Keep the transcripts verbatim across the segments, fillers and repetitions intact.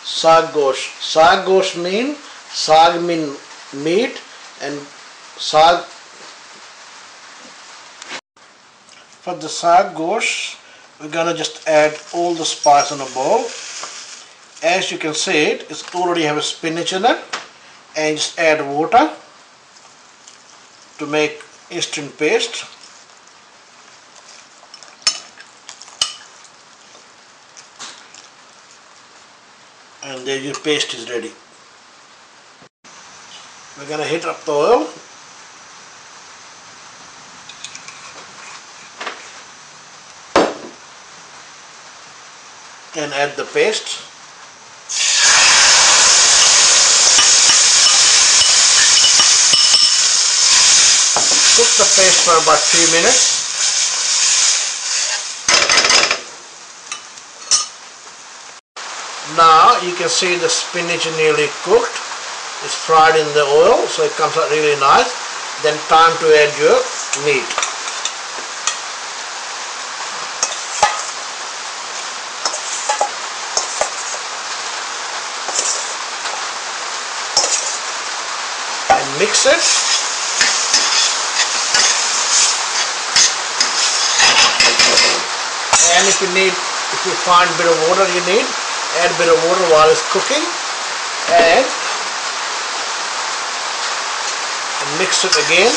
Saag Gosht. Saag Gosht mean, Saag mean meat, and Saag. For the Saag Gosht, we're gonna just add all the spice in a bowl. As you can see, it it's already have a spinach in it, and just add water to make instant paste. And there your paste is ready. We're gonna heat up the oil. And add the paste. Cook the paste for about three minutes. Now you can see the spinach is nearly cooked. It's fried in the oil, so it comes out really nice. Then time to add your meat. And mix it. And if you need, if you find a bit of water you need, add a bit of water while it's cooking, and, and mix it again.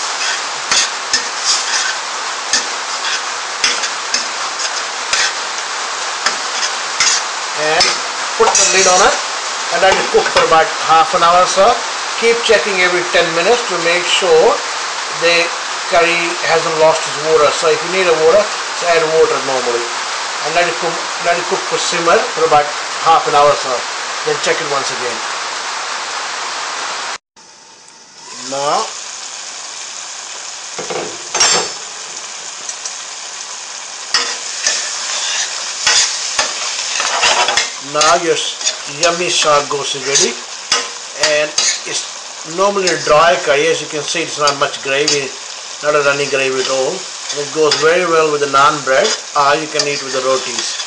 And put the lid on it and let it cook for about half an hour or so. Keep checking every ten minutes to make sure the curry hasn't lost its water. So if you need a water, so add water normally. And let it cook, let it cook for simmer for about half an hour or so. Then check it once again. Now, now your yummy Saag Gosht is ready, and it's normally a dry curry. As you can see, it's not much gravy, not a runny gravy at all. And it goes very well with the naan bread, or you can eat with the rotis.